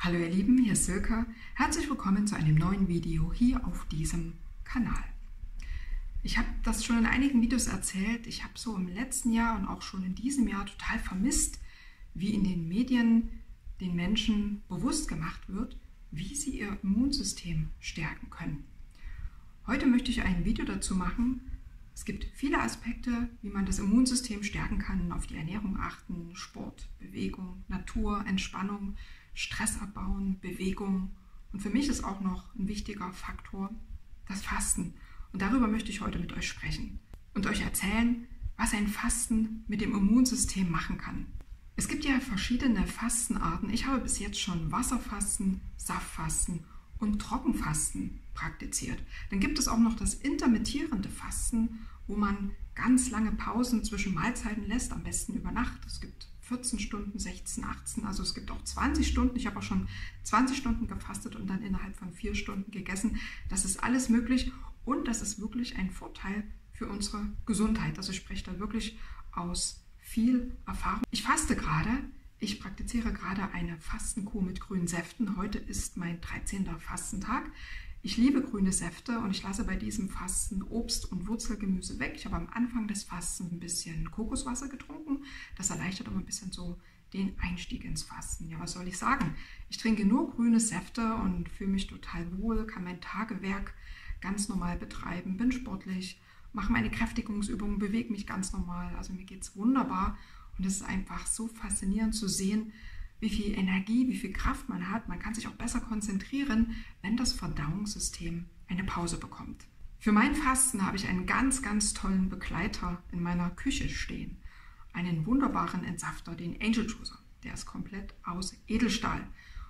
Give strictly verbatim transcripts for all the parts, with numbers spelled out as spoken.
Hallo ihr Lieben, hier ist Silke. Herzlich willkommen zu einem neuen Video hier auf diesem Kanal. Ich habe das schon in einigen Videos erzählt. Ich habe so im letzten Jahr und auch schon in diesem Jahr total vermisst, wie in den Medien den Menschen bewusst gemacht wird, wie sie ihr Immunsystem stärken können. Heute möchte ich ein Video dazu machen. Es gibt viele Aspekte, wie man das Immunsystem stärken kann, auf die Ernährung achten, Sport, Bewegung, Natur, Entspannung, Stress abbauen, Bewegung. Und für mich ist auch noch ein wichtiger Faktor das Fasten. Und darüber möchte ich heute mit euch sprechen und euch erzählen, was ein Fasten mit dem Immunsystem machen kann. Es gibt ja verschiedene Fastenarten. Ich habe bis jetzt schon Wasserfasten, Saftfasten und Trockenfasten praktiziert. Dann gibt es auch noch das intermittierende Fasten, wo man ganz lange Pausen zwischen Mahlzeiten lässt, am besten über Nacht. Es gibt vierzehn Stunden, sechzehn, achtzehn, also es gibt auch zwanzig Stunden. Ich habe auch schon zwanzig Stunden gefastet und dann innerhalb von vier Stunden gegessen. Das ist alles möglich und das ist wirklich ein Vorteil für unsere Gesundheit. Also ich spreche da wirklich aus viel Erfahrung. Ich faste gerade, ich praktiziere gerade eine Fastenkur mit grünen Säften. Heute ist mein dreizehnter Fastentag. Ich liebe grüne Säfte und ich lasse bei diesem Fasten Obst und Wurzelgemüse weg. Ich habe am Anfang des Fastens ein bisschen Kokoswasser getrunken. Das erleichtert immer ein bisschen so den Einstieg ins Fasten. Ja, was soll ich sagen? Ich trinke nur grüne Säfte und fühle mich total wohl, kann mein Tagewerk ganz normal betreiben, bin sportlich, mache meine Kräftigungsübungen, bewege mich ganz normal. Also mir geht es wunderbar und es ist einfach so faszinierend zu sehen, wie viel Energie, wie viel Kraft man hat. Man kann sich auch besser konzentrieren, wenn das Verdauungssystem eine Pause bekommt. Für mein Fasten habe ich einen ganz, ganz tollen Begleiter in meiner Küche stehen. Einen wunderbaren Entsafter, den Angel Juicer. Der ist komplett aus Edelstahl.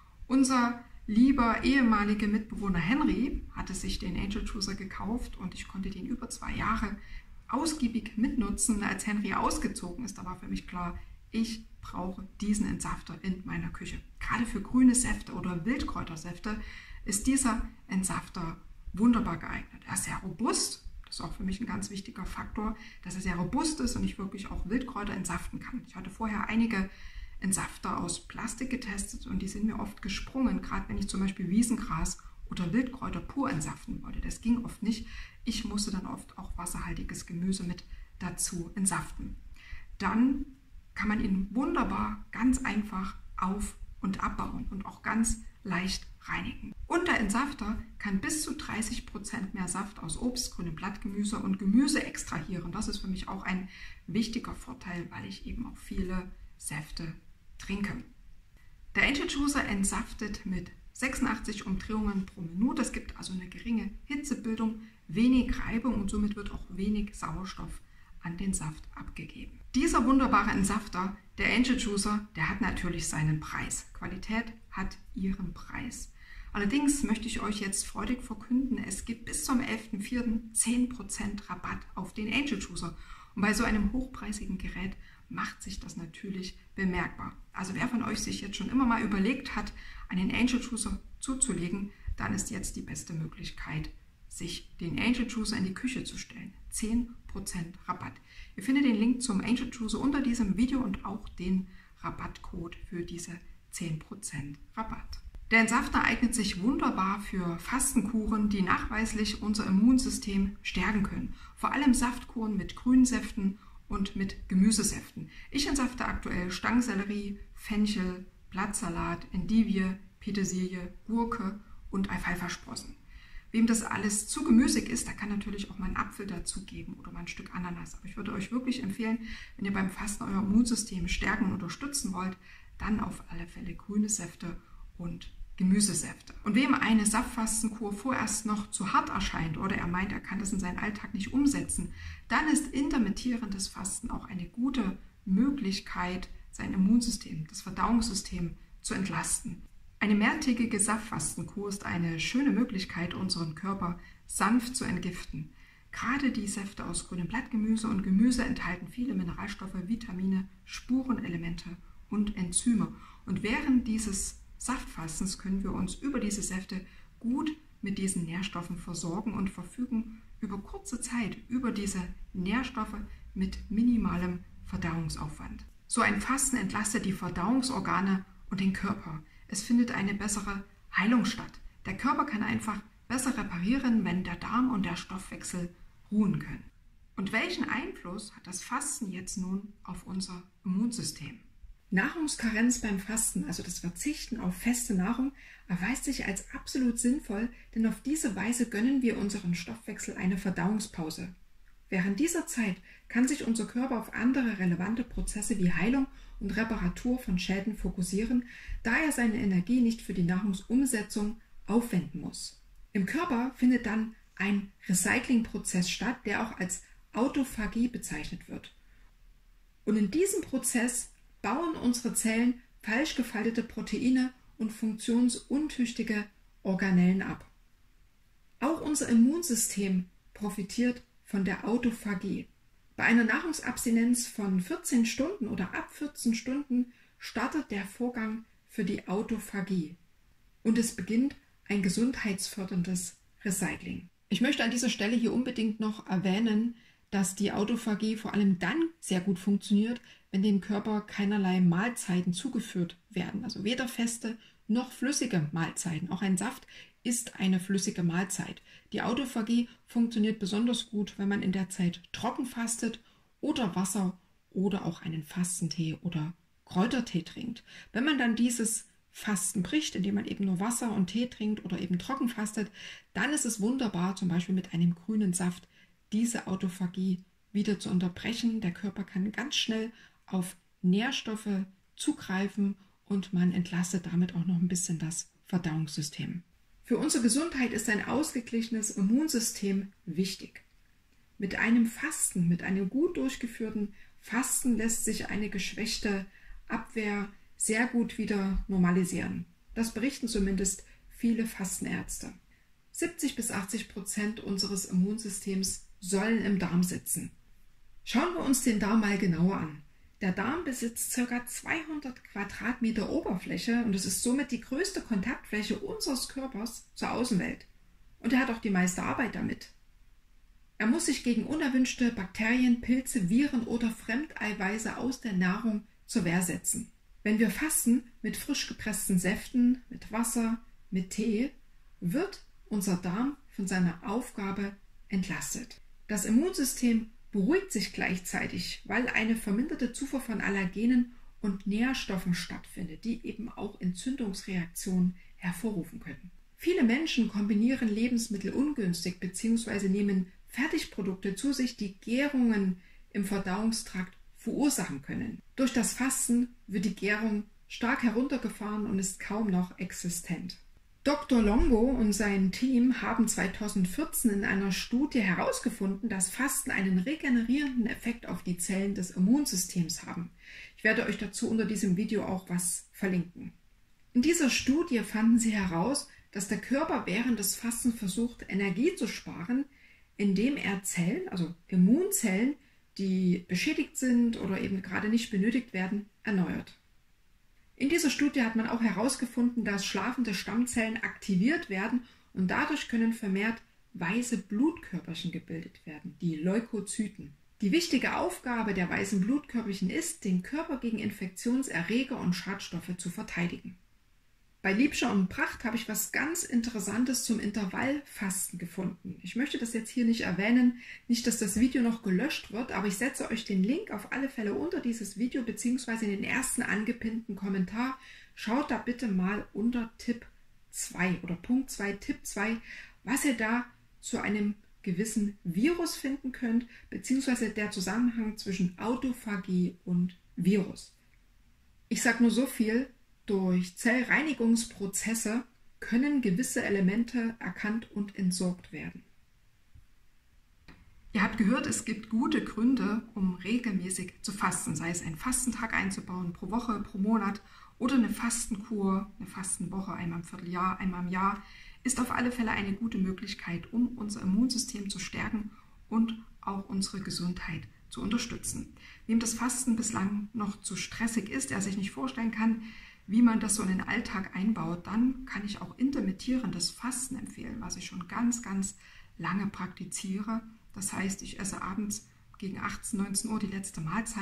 Unser lieber ehemaliger Mitbewohner Henry hatte sich den Angel Juicer gekauft und ich konnte den über zwei Jahre ausgiebig mitnutzen. Als Henry ausgezogen ist, da war für mich klar, ich brauche diesen Entsafter in meiner Küche. Gerade für grüne Säfte oder Wildkräutersäfte ist dieser Entsafter wunderbar geeignet. Er ist sehr robust, das ist auch für mich ein ganz wichtiger Faktor, dass er sehr robust ist und ich wirklich auch Wildkräuter entsaften kann. Ich hatte vorher einige Entsafter aus Plastik getestet und die sind mir oft gesprungen, gerade wenn ich zum Beispiel Wiesengras oder Wildkräuter pur entsaften wollte. Das ging oft nicht. Ich musste dann oft auch wasserhaltiges Gemüse mit dazu entsaften. Dann kann man ihn wunderbar, ganz einfach auf- und abbauen und auch ganz leicht reinigen. Und der Entsafter kann bis zu dreißig Prozent mehr Saft aus Obst, grünem Blattgemüse und Gemüse extrahieren. Das ist für mich auch ein wichtiger Vorteil, weil ich eben auch viele Säfte trinke. Der Angel Juicer entsaftet mit sechsundachtzig Umdrehungen pro Minute. Es gibt also eine geringe Hitzebildung, wenig Reibung und somit wird auch wenig Sauerstoff an den Saft abgegeben. Dieser wunderbare Entsafter, der Angel Juicer, der hat natürlich seinen Preis. Qualität hat ihren Preis. Allerdings möchte ich euch jetzt freudig verkünden, es gibt bis zum elften vierten zehn Prozent Rabatt auf den Angel Juicer. Und bei so einem hochpreisigen Gerät macht sich das natürlich bemerkbar. Also wer von euch sich jetzt schon immer mal überlegt hat, einen Angel Juicer zuzulegen, dann ist jetzt die beste Möglichkeit, sich den Angel Juicer in die Küche zu stellen. zehn Prozent Rabatt. Ihr findet den Link zum Angel Juicer unter diesem Video und auch den Rabattcode für diese zehn Prozent Rabatt. Der Entsafter eignet sich wunderbar für Fastenkuren, die nachweislich unser Immunsystem stärken können. Vor allem Saftkuren mit Grünsäften und mit Gemüsesäften. Ich entsafte aktuell Stangensellerie, Fenchel, Blattsalat, Endivie, Petersilie, Gurke und Alfalfa-Sprossen. Wem das alles zu gemüsig ist, der kann natürlich auch mal einen Apfel dazugeben oder mal ein Stück Ananas. Aber ich würde euch wirklich empfehlen, wenn ihr beim Fasten euer Immunsystem stärken und unterstützen wollt, dann auf alle Fälle grüne Säfte und Gemüsesäfte. Und wem eine Saftfastenkur vorerst noch zu hart erscheint oder er meint, er kann das in seinen Alltag nicht umsetzen, dann ist intermittierendes Fasten auch eine gute Möglichkeit, sein Immunsystem, das Verdauungssystem zu entlasten. Eine mehrtägige Saftfastenkur ist eine schöne Möglichkeit, unseren Körper sanft zu entgiften. Gerade die Säfte aus grünem Blattgemüse und Gemüse enthalten viele Mineralstoffe, Vitamine, Spurenelemente und Enzyme. Und während dieses Saftfastens können wir uns über diese Säfte gut mit diesen Nährstoffen versorgen und verfügen über kurze Zeit über diese Nährstoffe mit minimalem Verdauungsaufwand. So ein Fasten entlastet die Verdauungsorgane und den Körper. es findet eine bessere Heilung statt. Der Körper kann einfach besser reparieren, wenn der Darm und der Stoffwechsel ruhen können. Und welchen Einfluss hat das Fasten jetzt nun auf unser Immunsystem? Nahrungskarenz beim Fasten, also das Verzichten auf feste Nahrung, erweist sich als absolut sinnvoll, denn auf diese Weise gönnen wir unserem Stoffwechsel eine Verdauungspause. Während dieser Zeit kann sich unser Körper auf andere relevante Prozesse wie Heilung und Reparatur von Schäden fokussieren, da er seine Energie nicht für die Nahrungsumsetzung aufwenden muss. Im Körper findet dann ein Recyclingprozess statt, der auch als Autophagie bezeichnet wird. Und in diesem Prozess bauen unsere Zellen falsch gefaltete Proteine und funktionsuntüchtige Organellen ab. Auch unser Immunsystem profitiert von der Autophagie. Bei einer Nahrungsabstinenz von vierzehn Stunden oder ab vierzehn Stunden startet der Vorgang für die Autophagie und es beginnt ein gesundheitsförderndes Recycling. Ich möchte an dieser Stelle hier unbedingt noch erwähnen, dass die Autophagie vor allem dann sehr gut funktioniert, wenn dem Körper keinerlei Mahlzeiten zugeführt werden, also weder feste noch flüssige Mahlzeiten. Auch ein Saft ist eine flüssige Mahlzeit. Die Autophagie funktioniert besonders gut, wenn man in der Zeit trocken fastet oder Wasser oder auch einen Fastentee oder Kräutertee trinkt. Wenn man dann dieses Fasten bricht, indem man eben nur Wasser und Tee trinkt oder eben trocken fastet, dann ist es wunderbar, zum Beispiel mit einem grünen Saft diese Autophagie wieder zu unterbrechen. Der Körper kann ganz schnell auf Nährstoffe zugreifen und man entlastet damit auch noch ein bisschen das Verdauungssystem. Für unsere Gesundheit ist ein ausgeglichenes Immunsystem wichtig. Mit einem Fasten, mit einem gut durchgeführten Fasten lässt sich eine geschwächte Abwehr sehr gut wieder normalisieren. Das berichten zumindest viele Fastenärzte. siebzig bis achtzig Prozent unseres Immunsystems sollen im Darm sitzen. Schauen wir uns den Darm mal genauer an. Der Darm besitzt ca. zweihundert Quadratmeter Oberfläche und es ist somit die größte Kontaktfläche unseres Körpers zur Außenwelt. Und er hat auch die meiste Arbeit damit. Er muss sich gegen unerwünschte Bakterien, Pilze, Viren oder Fremdeiweiße aus der Nahrung zur Wehr setzen. Wenn wir fasten mit frisch gepressten Säften, mit Wasser, mit Tee, wird unser Darm von seiner Aufgabe entlastet. Das Immunsystem beruhigt sich gleichzeitig, weil eine verminderte Zufuhr von Allergenen und Nährstoffen stattfindet, die eben auch Entzündungsreaktionen hervorrufen können. Viele Menschen kombinieren Lebensmittel ungünstig bzw. nehmen Fertigprodukte zu sich, die Gärungen im Verdauungstrakt verursachen können. Durch das Fasten wird die Gärung stark heruntergefahren und ist kaum noch existent. Doktor Longo und sein Team haben zweitausendvierzehn in einer Studie herausgefunden, dass Fasten einen regenerierenden Effekt auf die Zellen des Immunsystems haben. Ich werde euch dazu unter diesem Video auch was verlinken. In dieser Studie fanden sie heraus, dass der Körper während des Fastens versucht, Energie zu sparen, indem er Zellen, also Immunzellen, die beschädigt sind oder eben gerade nicht benötigt werden, erneuert. In dieser Studie hat man auch herausgefunden, dass schlafende Stammzellen aktiviert werden und dadurch können vermehrt weiße Blutkörperchen gebildet werden, die Leukozyten. Die wichtige Aufgabe der weißen Blutkörperchen ist, den Körper gegen Infektionserreger und Schadstoffe zu verteidigen. Bei Liebscher und Pracht habe ich was ganz Interessantes zum Intervallfasten gefunden. Ich möchte das jetzt hier nicht erwähnen, nicht, dass das Video noch gelöscht wird, aber ich setze euch den Link auf alle Fälle unter dieses Video bzw. in den ersten angepinnten Kommentar. Schaut da bitte mal unter Tipp zwei oder Punkt zwei, Tipp zwei, was ihr da zu einem gewissen Virus finden könnt, beziehungsweise der Zusammenhang zwischen Autophagie und Virus. Ich sage nur so viel: Durch Zellreinigungsprozesse können gewisse Elemente erkannt und entsorgt werden. Ihr habt gehört, es gibt gute Gründe, um regelmäßig zu fasten, sei es einen Fastentag einzubauen, pro Woche, pro Monat oder eine Fastenkur, eine Fastenwoche, einmal im Vierteljahr, einmal im Jahr, ist auf alle Fälle eine gute Möglichkeit, um unser Immunsystem zu stärken und auch unsere Gesundheit zu unterstützen. Wem das Fasten bislang noch zu stressig ist, er sich nicht vorstellen kann, wie man das so in den Alltag einbaut, dann kann ich auch intermittierendes Fasten empfehlen, was ich schon ganz, ganz lange praktiziere. Das heißt, ich esse abends gegen achtzehn, neunzehn Uhr die letzte Mahlzeit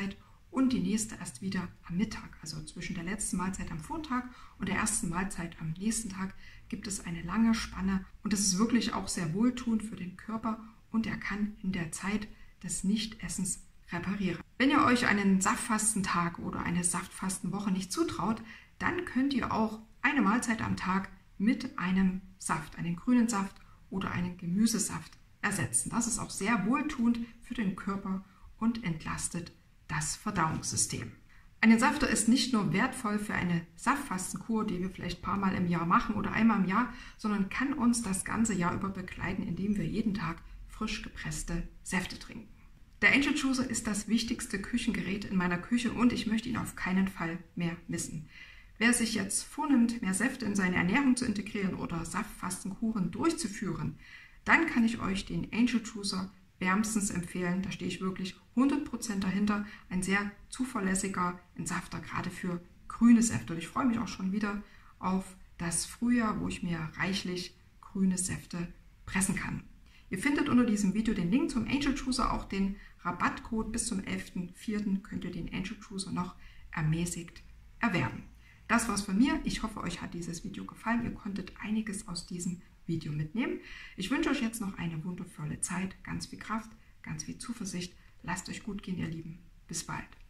und die nächste erst wieder am Mittag. Also zwischen der letzten Mahlzeit am Vortag und der ersten Mahlzeit am nächsten Tag gibt es eine lange Spanne und das ist wirklich auch sehr wohltuend für den Körper und er kann in der Zeit des Nichtessens reparieren. Wenn ihr euch einen Saftfastentag oder eine Saftfastenwoche nicht zutraut, dann könnt ihr auch eine Mahlzeit am Tag mit einem Saft, einen grünen Saft oder einen Gemüsesaft ersetzen. Das ist auch sehr wohltuend für den Körper und entlastet das Verdauungssystem. Ein Entsafter ist nicht nur wertvoll für eine Saftfastenkur, die wir vielleicht ein paar Mal im Jahr machen oder einmal im Jahr, sondern kann uns das ganze Jahr über begleiten, indem wir jeden Tag frisch gepresste Säfte trinken. Der Angel Juicer ist das wichtigste Küchengerät in meiner Küche und ich möchte ihn auf keinen Fall mehr missen. Wer sich jetzt vornimmt, mehr Säfte in seine Ernährung zu integrieren oder Saftfastenkuren durchzuführen, dann kann ich euch den Angel Juicer wärmstens empfehlen. Da stehe ich wirklich hundert Prozent dahinter. Ein sehr zuverlässiger Entsafter, gerade für grüne Säfte. Und ich freue mich auch schon wieder auf das Frühjahr, wo ich mir reichlich grüne Säfte pressen kann. Ihr findet unter diesem Video den Link zum Angel Juicer, auch den Rabattcode. Bis zum elften vierten könnt ihr den Angel Juicer noch ermäßigt erwerben. Das war's von mir. Ich hoffe, euch hat dieses Video gefallen. Ihr konntet einiges aus diesem Video mitnehmen. Ich wünsche euch jetzt noch eine wundervolle Zeit, ganz viel Kraft, ganz viel Zuversicht. Lasst euch gut gehen, ihr Lieben. Bis bald.